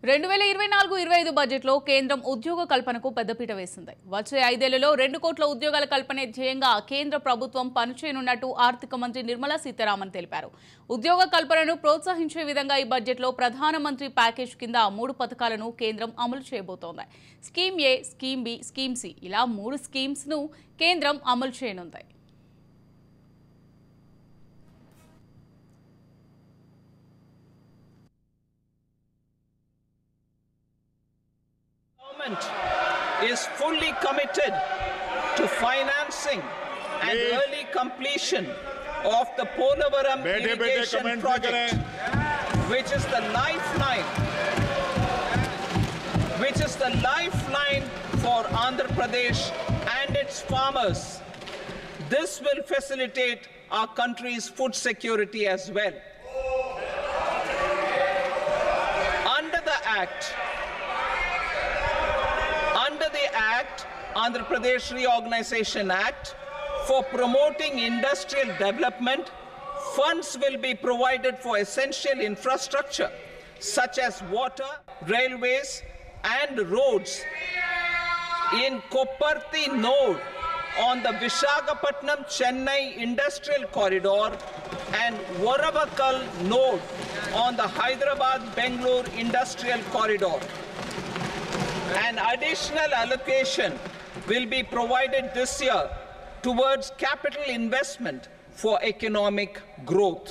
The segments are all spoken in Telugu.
2024-25 బడ్జెట్లో కేంద్రం ఉద్యోగ కల్పనకు పెద్దపీట వేసింది. వచ్చే 5 ఏళ్లలో 2 కోట్ల ఉద్యోగాల కల్పనే ధ్యేయంగా కేంద్ర ప్రభుత్వం పనిచేయనున్నట్టు ఆర్థిక మంత్రి నిర్మలా సీతారామన్ తెలిపారు. ఉద్యోగ కల్పనను ప్రోత్సహించే విధంగా ఈ బడ్జెట్లో ప్రధానమంత్రి ప్యాకేజ్ కింద 3 పథకాలను కేంద్రం అమలు చేయబోతోంది. Scheme A, scheme B, scheme C ఇలా 3 స్కీమ్స్ ను కేంద్రం అమలు చేయనుంది. Is fully committed to financing and early completion of the Polavaram irrigation project, which is the lifeline for Andhra Pradesh and its farmers. This will facilitate our country's food security as well. Under the Act, Andhra Pradesh Reorganization Act, for promoting industrial development, funds will be provided for essential infrastructure such as water, railways and roads in Kopparthi node on the Visakhapatnam-Chennai industrial corridor and Varavakal node on the Hyderabad-Bangalore industrial corridor. An additional allocation will be provided this year towards capital investment for economic growth.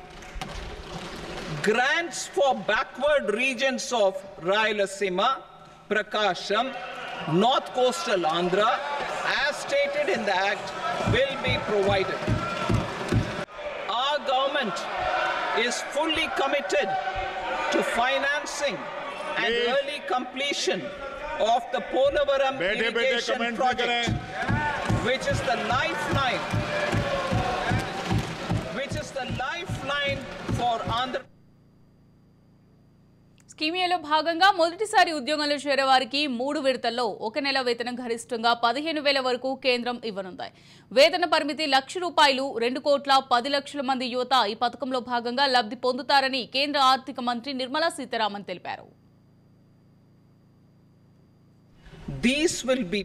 Grants for backward regions of Rayalaseema, Prakasham, North Coastal Andhra, as stated in the Act, will be provided. Our government is fully committed to financing and early completion of the Polavaram irrigation project, which is the lifeline for Andhra. స్కీమియాలో భాగంగా మొదటిసారి ఉద్యోగంలో చేరే వారికి 3 విడతల్లో 1 నెల వేతనం గరిష్టంగా 15,000 వరకు కేంద్రం ఇవ్వనుంది. వేతన పరిమితి ₹1,00,000. 2 కోట్ల 10 లక్షల మంది యువత ఈ పథకంలో భాగంగా లబ్ధి పొందుతారని కేంద్ర ఆర్థిక మంత్రి నిర్మలా సీతారామన్ తెలిపారు. These will be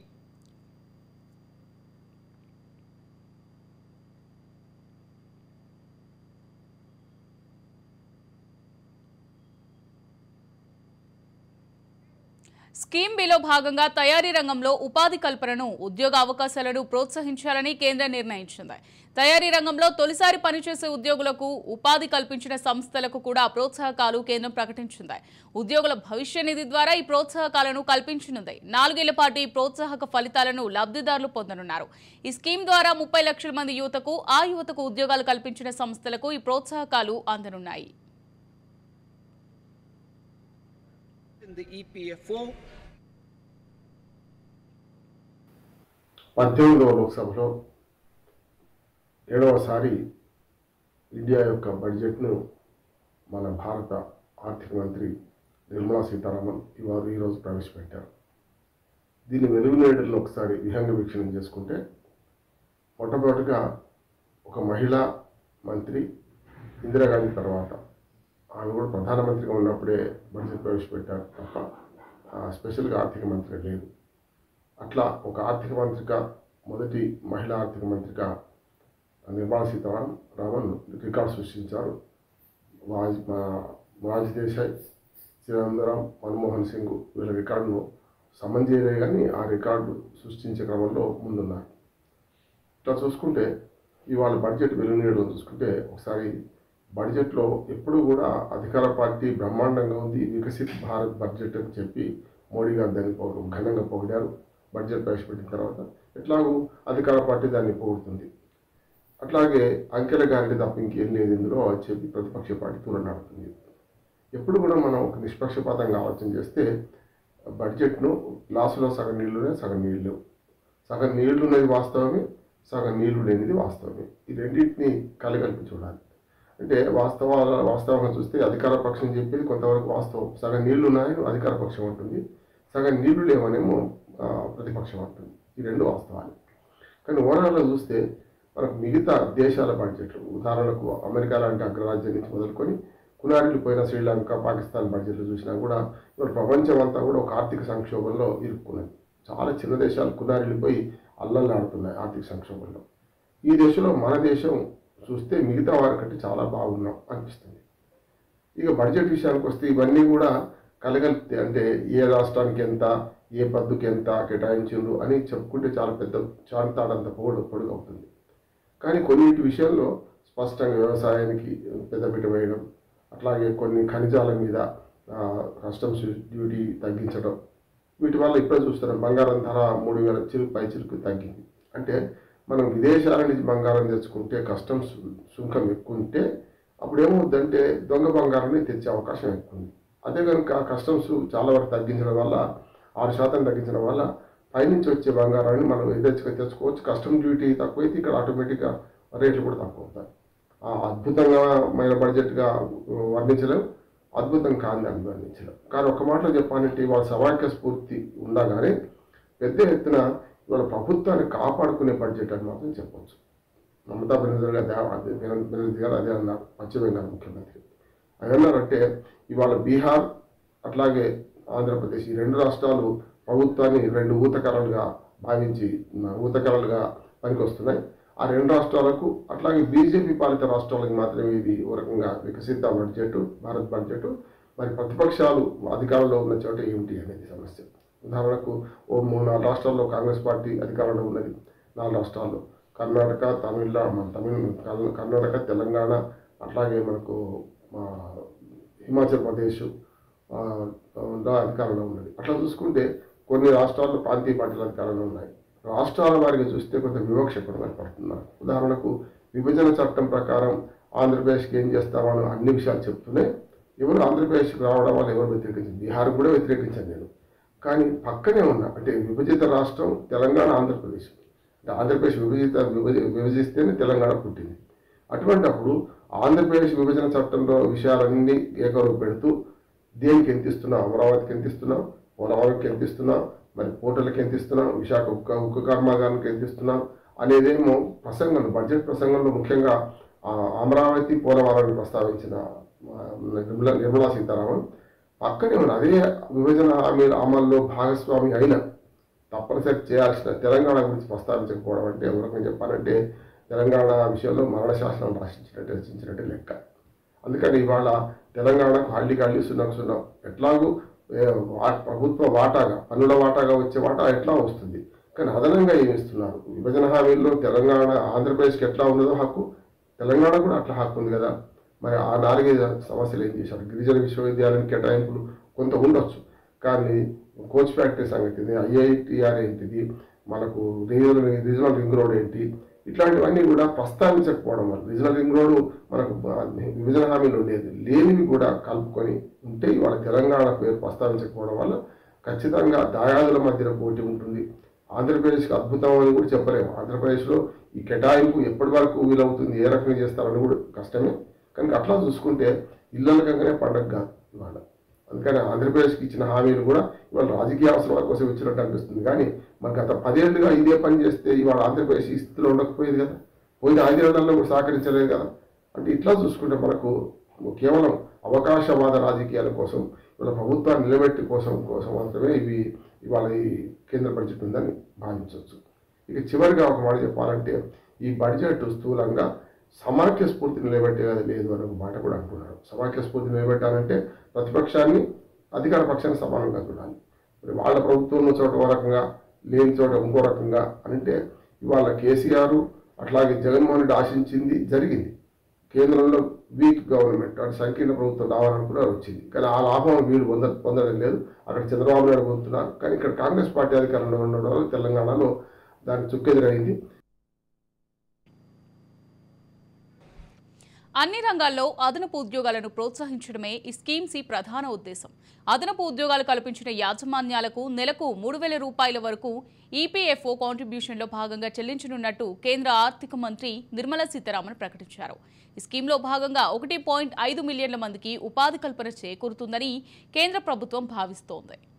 స్కీమ్ బిలో భాగంగా తయారీ రంగంలో ఉపాధి కల్పనను, ఉద్యోగ అవకాశాలను ప్రోత్సహించాలని కేంద్రం నిర్ణయించింది. తయారీ రంగంలో తొలిసారి పనిచేసే ఉద్యోగులకు ఉపాధి కల్పించిన సంస్థలకు కూడా ప్రోత్సాహకాలు కేంద్రం ప్రకటించింది. ఉద్యోగుల భవిష్య నిధి ద్వారా ఈ ప్రోత్సాహకాలను కల్పించనుంది. 4 ఏళ్ల పాటు ఈ ప్రోత్సాహక ఫలితాలను లబ్ధిదారులు పొందనున్నారు. ఈ స్కీమ్ ద్వారా 30 లక్షల మంది యువతకు, ఆ యువతకు ఉద్యోగాలు కల్పించిన సంస్థలకు ఈ ప్రోత్సాహకాలు అందనున్నాయి. The EPFO 18వ లోక్సభలో 7వసారి ఇండియా యొక్క బడ్జెట్ను మన భారత ఆర్థిక మంత్రి నిర్మలా సీతారామన్ ఈరోజు ప్రవేశపెట్టారు. దీని వెలుగునేడులను ఒకసారి విహంగ వీక్షణం చేసుకుంటే, మొట్టమొదటిగా ఒక మహిళా మంత్రి ఇందిరాగాంధీ తర్వాత ఆమె కూడా ప్రధానమంత్రిగా ఉన్నప్పుడే బడ్జెట్ ప్రవేశపెట్టారు తప్ప స్పెషల్గా ఆర్థిక మంత్రి లేదు. అట్లా ఒక ఆర్థిక మంత్రిగా, మొదటి మహిళా ఆర్థిక మంత్రిగా నిర్మలా సీతారామన్ రికార్డు సృష్టించారు. మొరార్జీ దేశాయ్, చిదంబరం, మన్మోహన్ సింగ్ వీళ్ళ రికార్డును సమన్ చేయలే, కానీ ఆ రికార్డు సృష్టించే క్రమంలో ముందున్నారు. ఇట్లా చూసుకుంటే ఇవాళ బడ్జెట్ వెలుగునీయడం చూసుకుంటే, ఒకసారి బడ్జెట్లో ఎప్పుడూ కూడా అధికార పార్టీ బ్రహ్మాండంగా ఉంది, వికసిత్ భారత్ బడ్జెట్ అని చెప్పి మోడీ గారు దాన్ని ఘనంగా పొగిడారు. బడ్జెట్ ప్రవేశపెట్టిన తర్వాత ఎట్లాగూ అధికార పార్టీ దాన్ని పొగుడుతుంది. అట్లాగే అంకెల గారిని తప్ప ఇంకేం లేదు ఇందులో అని చెప్పి ప్రతిపక్ష పార్టీ తూలనాడుతుంది. ఎప్పుడు కూడా మనం ఒక నిష్పక్షపాతంగా ఆలోచన చేస్తే బడ్జెట్ను గ్లాసులో సగం నీళ్లునే, సగం నీళ్ళు లేవు. సగం నీళ్లు ఉన్నది వాస్తవమే, సగం నీళ్లు లేనిది వాస్తవమే. ఈ రెండింటినీ కలగలిపి చూడాలి. అంటే వాస్తవంగా చూస్తే అధికార పక్షం చెప్పేది కొంతవరకు వాస్తవం. సగం నీళ్లు ఉన్నాయని అధికార పక్షం ఉంటుంది, సగం నీళ్లు లేవనేమో ప్రతిపక్షం అంటుంది. ఈ రెండు వాస్తవాలు. కానీ ఓవరాల్గా చూస్తే మనకు మిగతా దేశాల బడ్జెట్లు, ఉదాహరణకు అమెరికా లాంటి అగ్రరాజ్యం నుంచి మొదలుకొని కునారిల్లిపోయిన శ్రీలంక, పాకిస్తాన్ బడ్జెట్లు చూసినా కూడా ఇప్పుడు ప్రపంచం అంతా కూడా ఒక ఆర్థిక సంక్షోభంలో ఇరుక్కున్నది. చాలా చిన్న దేశాలు కునారిల్లిపోయి అల్లల్లాడుతున్నాయి ఆర్థిక సంక్షోభంలో. ఈ దేశంలో మన దేశం చూస్తే మిగతా వారికంటే చాలా బాగున్నాం అనిపిస్తుంది. ఇక బడ్జెట్ విషయానికి వస్తే ఇవన్నీ కూడా కలగలిపితే అంటే ఏ రాష్ట్రానికి ఎంత, ఏ పద్దుకి ఎంత కేటాయించిండ్రు అని చెప్పుకుంటే చాలా పెద్ద చాంతాడంత పొడుగు అవుతుంది. కానీ కొన్నిటి విషయంలో స్పష్టంగా వ్యవసాయానికి పెద్దపీట వేయడం, అట్లాగే కొన్ని ఖనిజాల మీద కస్టమ్స్ డ్యూటీ తగ్గించడం, వీటి వల్ల ఇప్పుడే చూస్తున్నాం బంగారం ధర 3000 పై చిలుకు తగ్గింది. అంటే మనం విదేశాల నుంచి బంగారం తెచ్చుకుంటే కస్టమ్స్ సుంకం ఎక్కువ ఉంటే అప్పుడు ఏమవుద్దంటే దొంగ బంగారాన్ని తెచ్చే అవకాశం ఎక్కువ ఉంది. అదే కనుక కస్టమ్స్ చాలా వరకు తగ్గించడం వల్ల 6% తగ్గించడం వల్ల పైనుంచి వచ్చే బంగారాన్ని మనం తెచ్చుకోవచ్చు. కస్టమ్ డ్యూటీ తక్కువైతే ఇక్కడ ఆటోమేటిక్గా రేట్లు కూడా తక్కువ అవుతాయి. అద్భుతంగా బడ్జెట్గా వర్ణించలేం, అద్భుతం కాదని వర్ణించలేం. కానీ ఒక మాటలో చెప్పాలంటే ఇవాళ సమాఖ్య స్ఫూర్తి ఉండగానే పెద్ద ఎత్తున ఇవాళ ప్రభుత్వాన్ని కాపాడుకునే బడ్జెట్ అని మాత్రం చెప్పవచ్చు. మమతా బెనర్జీ గారు అదే అన్నారు, పశ్చిమ బెంగాల్ ముఖ్యమంత్రి అదన్నారంటే ఇవాళ బీహార్ అట్లాగే ఆంధ్రప్రదేశ్ ఈ 2 రాష్ట్రాలు ప్రభుత్వాన్ని 2 ఊతకరాలుగా భావించి ఊతకరాలుగా పనికొస్తున్నాయి. ఆ 2 రాష్ట్రాలకు అట్లాగే బీజేపీ పాలిత రాష్ట్రాలకు మాత్రమే ఇది ఒక రకంగా వికసిత బడ్జెట్, భారత్ బడ్జెట్. మరి ప్రతిపక్షాలు అధికారంలో ఉన్న చోట ఏమిటి అనేది సమస్య. ఉదాహరణకు 3-4 రాష్ట్రాల్లో కాంగ్రెస్ పార్టీ అధికారంలో ఉన్నది. 4 రాష్ట్రాల్లో కర్ణాటక, కర్ణాటక, తెలంగాణ, అట్లాగే మనకు హిమాచల్ ప్రదేశ్ అధికారంలో ఉన్నది. అట్లా చూసుకుంటే కొన్ని రాష్ట్రాల్లో ప్రాంతీయ పార్టీలు అధికారంలో ఉన్నాయి. రాష్ట్రాల వారికి చూస్తే కొంత వివక్ష కూడా ఏర్పడుతున్నారు. ఉదాహరణకు విభజన చట్టం ప్రకారం ఆంధ్రప్రదేశ్కి ఏం చేస్తామని అన్ని విషయాలు చెప్తూనే ఎవరు ఆంధ్రప్రదేశ్కి రావడం వల్ల ఎవరు వ్యతిరేకించారు, బీహార్ కూడా వ్యతిరేకించాను నేను. కానీ పక్కనే ఉన్న అంటే విభజిత రాష్ట్రం తెలంగాణ, ఆంధ్రప్రదేశ్. అంటే ఆంధ్రప్రదేశ్ విభజిస్తేనే తెలంగాణ పుట్టింది. అటువంటిప్పుడు ఆంధ్రప్రదేశ్ విభజన చట్టంలో విషయాలన్నీ ఏకరువు పెడుతూ దేనికి ఎంత ఇస్తున్నాం, అమరావతికి ఎంత ఇస్తున్నాం, పోలవరంకి ఎంత ఇస్తున్నాం, మరి పోర్టులకి ఎంత ఇస్తున్నాం, విశాఖ ఉక్కు కర్మాగారానికి ఎంత ఇస్తున్నాం అనేదేమో ప్రసంగంలో బడ్జెట్ ప్రసంగంలో ముఖ్యంగా అమరావతి, పోలవరాన్ని ప్రస్తావించిన నిర్మలా సీతారామన్ పక్కనే ఉన్న అదే విభజన హామీల అమల్లో భాగస్వామి అయిన తప్పనిసరి చేయాల్సిన తెలంగాణ గురించి ప్రస్తావించకపోవడం అంటే ఎవరికైనా చెప్పాలంటే తెలంగాణ విషయంలో మరణ శాసనం రచించినట్టే లెక్క. అందుకని ఇవాళ తెలంగాణకు హళ్ళీ సున్నం ఎట్లాగూ ప్రభుత్వ వాటాగా పన్నుల వాటాగా వచ్చే వాటా ఎట్లా వస్తుంది. కానీ అదనంగా ఏమి ఇస్తున్నారు విభజన హామీల్లో తెలంగాణ ఆంధ్రప్రదేశ్కి ఎట్లా ఉన్నదో హక్కు తెలంగాణ కూడా అట్లా హక్కు ఉంది కదా. మరి ఆ 4-5 సమస్యలు ఏం చేశారు. గిరిజన విశ్వవిద్యాలయం కేటాయింపులు కొంత ఉండొచ్చు, కానీ కోచ్ ఫ్యాక్టరీ సంగతి ఏంటి, IITR ఏంటిది, మనకు రీజనల్ రింగ్ రోడ్ ఏంటి, ఇట్లాంటివన్నీ కూడా ప్రస్తావించకపోవడం వల్ల రీజనల్ రింగ్ రోడ్ మనకు విభజన హామీలు ఉండేది లేనివి కూడా కలుపుకొని ఉంటే ఇవాళ తెలంగాణ పేరు ప్రస్తావించకపోవడం వల్ల ఖచ్చితంగా దాయాదుల మధ్యన పోటీ ఉంటుంది. ఆంధ్రప్రదేశ్కి అద్భుతం అని కూడా చెప్పలేము. ఆంధ్రప్రదేశ్లో ఈ కేటాయింపు ఎప్పటి వరకు వీలవుతుంది, ఏ రకంగా చేస్తారని కూడా కష్టమే. కనుక అట్లా చూసుకుంటే ఇళ్ళకంగానే పండగ కాదు ఇవాళ. అందుకని ఆంధ్రప్రదేశ్కి ఇచ్చిన హామీలు కూడా ఇవాళ రాజకీయ అవసరాల కోసం ఇచ్చినట్టు అనిపిస్తుంది. కానీ మరి గత 10 ఏళ్ళుగా ఇదే పని చేస్తే ఇవాళ ఆంధ్రప్రదేశ్ ఈ స్థితిలో ఉండకపోయేది కదా, పోయిన 5 ఏళ్లలో కూడా సహకరించలేదు కదా. అంటే ఇట్లా చూసుకుంటే మనకు కేవలం అవకాశవాద రాజకీయాల కోసం ఇవాళ ప్రభుత్వాన్ని నిలబెట్టి కోసం మాత్రమే ఇవాళ ఈ కేంద్ర బడ్జెట్ ఉందని భావించవచ్చు. ఇక చివరిగా ఒక మాట చెప్పాలంటే ఈ బడ్జెట్ స్థూలంగా సమాఖ్య స్ఫూర్తి నిలబెట్టేది లేదు అనే ఒక మాట కూడా అంటున్నారు. సమాఖ్య స్ఫూర్తి నిలబెట్టాలంటే ప్రతిపక్షాన్ని అధికార పక్షాన్ని సమానంగా చూడాలి. మరి వాళ్ళ ప్రభుత్వం ఉన్న చోట ఒక రకంగా, లేని చోట ఇంకో రకంగా అంటే ఇవాళ కేసీఆర్ అట్లాగే జగన్మోహన్ రెడ్డి ఆశించింది జరిగింది. కేంద్రంలో వీక్ గవర్నమెంట్ అంటే సంకీర్ణ ప్రభుత్వం రావాలని కూడా వచ్చింది. కానీ ఆ లాభం వీళ్ళు పొందడం లేదు. అక్కడ చంద్రబాబు నాయుడు పొందుతున్నారు. కానీ ఇక్కడ కాంగ్రెస్ పార్టీ అధికారంలో ఉండడం వల్ల తెలంగాణలో దానికి చుక్కెదురైంది. అన్ని రంగాల్లో అదనపు ఉద్యోగాలను ప్రోత్సహించడమే ఈ స్కీమ్స్ ప్రధాన ఉద్దేశం. అదనపు ఉద్యోగాలు కల్పించిన యాజమాన్యాలకు నెలకు 3,000 రూపాయల వరకు ఈపీఎఫ్ఓ కాంట్రిబ్యూషన్లో భాగంగా చెల్లించనున్నట్టు కేంద్ర ఆర్థిక మంత్రి నిర్మలా సీతారామన్ ప్రకటించారు. ఈ స్కీమ్లో భాగంగా 1.5 మిలియన్ల మందికి ఉపాధి కల్పన చేకూరుతుందని కేంద్ర ప్రభుత్వం భావిస్తోంది.